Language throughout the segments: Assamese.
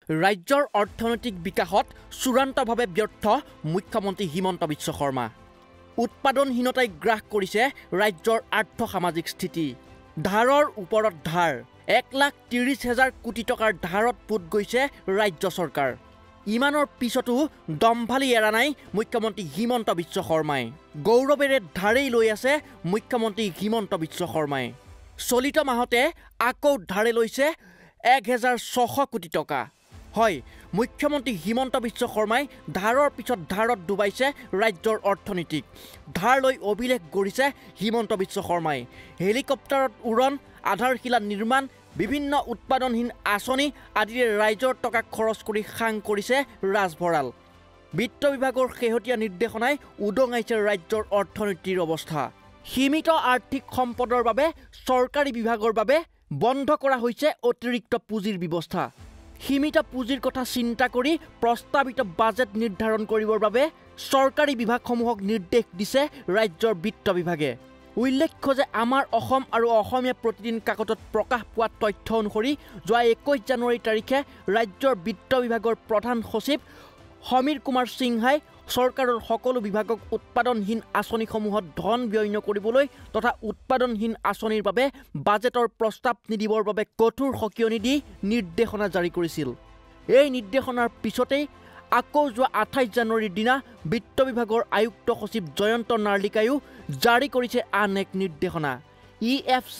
ৰাজ্যৰ অৰ্থনৈতিক বিকাশত চূড়ান্তভাৱে ব্যৰ্থ মুখ্যমন্ত্ৰী হিমন্ত বিশ্ব শৰ্মা। উৎপাদনহীনতাই গ্ৰাস কৰিছে ৰাজ্যৰ আৰ্থ-সামাজিক স্থিতি। ধাৰৰ ওপৰত ধাৰ, 1,30,000 কোটি টকাৰ ধাৰত পোত গৈছে ৰাজ্য চৰকাৰ। ইমানৰ পিছতো দম্ভালি এৰা নাই মুখ্যমন্ত্ৰী হিমন্ত বিশ্ব শৰ্মাই। গৌৰৱেৰে ধাৰেই লৈ আছে মুখ্যমন্ত্ৰী হিমন্ত বিশ্ব শৰ্মাই। চলিত মাহতে আকৌ ধাৰে লৈছে 1,600 কোটি টকা। হয়, মুখ্যমন্ত্ৰী হিমন্ত বিশ্ব শৰ্মাই ধাৰৰ পিছত ধাৰত ডুবাইছে ৰাজ্যৰ অৰ্থনীতিক। ধাৰ লৈ অভিলেখ গঢ়িছে হিমন্ত বিশ্ব শৰ্মাই। হেলিকপ্টাৰত উৰণ, আধাৰশিলা নিৰ্মাণ, বিভিন্ন উৎপাদনহীন আঁচনি আদিৰে ৰাইজৰ টকা খৰচ কৰি সাং কৰিছে ৰাজভঁৰাল। বিত্ত বিভাগৰ শেহতীয়া নিৰ্দেশনাই উদঙাইছে ৰাজ্যৰ অৰ্থনীতিৰ অৱস্থা। সীমিত আৰ্থিক সম্পদৰ বাবে চৰকাৰী বিভাগৰ বাবে বন্ধ কৰা হৈছে অতিৰিক্ত পুঁজিৰ ব্যৱস্থা। সীমিত পুঁজিৰ কথা চিন্তা কৰি প্ৰস্তাৱিত বাজেট নিৰ্ধাৰণ কৰিবৰ বাবে চৰকাৰী বিভাগসমূহক নিৰ্দেশ দিছে ৰাজ্যৰ বিত্ত বিভাগে। উল্লেখ্য যে আমাৰ অসম আৰু অসমীয়া প্ৰতিদিন কাকতত প্ৰকাশ পোৱা তথ্য অনুসৰি যোৱা 21 জানুৱাৰী তাৰিখে ৰাজ্যৰ বিত্ত বিভাগৰ প্ৰধান সচিব সমীৰ কুমাৰ সিংহাই চৰকাৰৰ সকলো বিভাগক উৎপাদনহীন আঁচনিসমূহত ধন ব্যয় নকৰিবলৈ তথা উৎপাদনহীন আঁচনিৰ বাবে বাজেটৰ প্ৰস্তাৱ নিদিবৰ বাবে কঠোৰ সকিয়নি দি নিৰ্দেশনা জাৰি কৰিছিল। এই নিৰ্দেশনাৰ পিছতেই আকৌ যোৱা 28 জানুৱাৰীৰ দিনা বিত্ত বিভাগৰ আয়ুক্ত সচিব জয়ন্ত নাৰ্লিকায়ো জাৰি কৰিছে আন এক নিৰ্দেশনা। EFC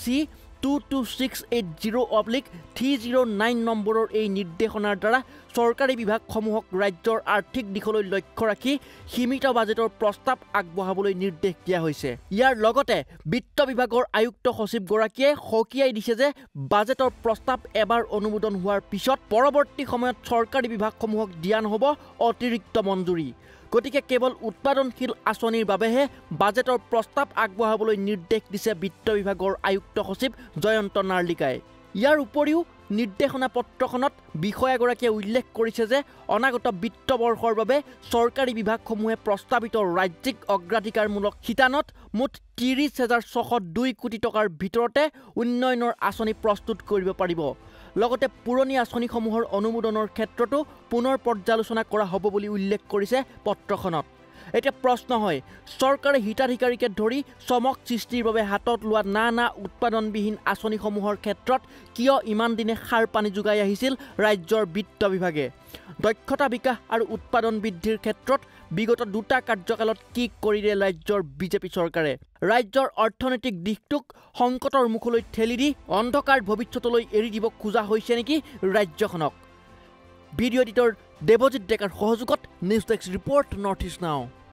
22680/309 নম্বৰৰ এই নিৰ্দেশনাৰ দ্বাৰা চৰকাৰী বিভাগসমূহক ৰাজ্যৰ আৰ্থিক দিশলৈ লক্ষ্য ৰাখি সীমিত বাজেটৰ প্ৰস্তাৱ আগবঢ়াবলৈ নিৰ্দেশ দিয়া হৈছে। ইয়াৰ লগতে বিত্ত বিভাগৰ আয়ুক্ত সচিবগৰাকীয়ে সকীয়াই দিছে যে বাজেটৰ প্ৰস্তাৱ এবাৰ অনুমোদন হোৱাৰ পিছত পৰৱৰ্তী সময়ত চৰকাৰী বিভাগসমূহক দিয়া নহ'ব অতিৰিক্ত মঞ্জুৰি। গতিকে কেৱল উৎপাদনশীল আঁচনিৰ বাবেহে বাজেটৰ প্ৰস্তাৱ আগবঢ়াবলৈ নিৰ্দেশ দিছে বিত্ত বিভাগৰ আয়ুক্ত সচিব জয়ন্ত নাৰ্লিকাই। ইয়াৰ উপৰিও নিৰ্দেশনা পত্ৰখনত বিষয়াগৰাকীয়ে উল্লেখ কৰিছে যে অনাগত বিত্ত বৰ্ষৰ বাবে চৰকাৰী বিভাগসমূহে প্ৰস্তাৱিত ৰাজ্যিক অগ্ৰাধিকাৰমূলক শিতানত মুঠ 30,602 কোটি টকাৰ ভিতৰতে উন্নয়নৰ আঁচনি প্ৰস্তুত কৰিব পাৰিব। লগতে পুৰণি আঁচনিসমূহৰ অনুমোদনৰ ক্ষেত্ৰতো পুনৰ পৰ্যালোচনা কৰা হ'ব বুলি উল্লেখ কৰিছে পত্ৰখনত। এতিয়া প্ৰশ্ন হয়, চৰকাৰে হিতাধিকাৰীকে ধৰি চমক সৃষ্টিৰ বাবে হাতত লোৱা নানা উৎপাদনবিহীন আঁচনিসমূহৰ ক্ষেত্ৰত কিয় ইমান দিনে সাৰ পানী যোগাই আহিছিল ৰাজ্যৰ বিত্ত বিভাগে? দক্ষতা বিকাশ আৰু উৎপাদন বৃদ্ধিৰ ক্ষেত্ৰত বিগত দুটা কাৰ্যকালত কি কৰিলে ৰাজ্যৰ বিজেপি চৰকাৰে? ৰাজ্যৰ অৰ্থনৈতিক দিশটোক সংকটৰ মুখলৈ ঠেলি দি অন্ধকাৰ ভৱিষ্যতলৈ এৰি দিব খোজা হৈছে নেকি ৰাজ্যখনক? ভিডিঅ' এডিটৰ দেৱজিৎ ডেকাৰ সহযোগত news desk report North East নাও।